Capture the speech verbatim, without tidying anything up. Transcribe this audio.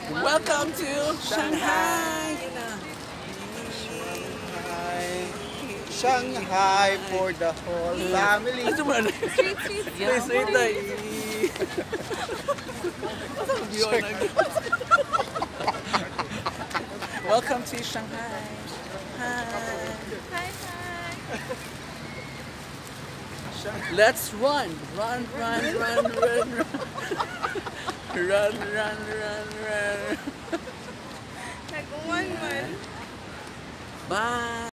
Welcome to Shanghai. Shanghai. Shanghai for the whole family. Ano man? Sweet, sweet. Wait, wait tayo. Welcome to Shanghai. Hi. Hi, hi. Let's run. Run, run, run, run, run. Run, run, run, run. Nag-one man. Bye.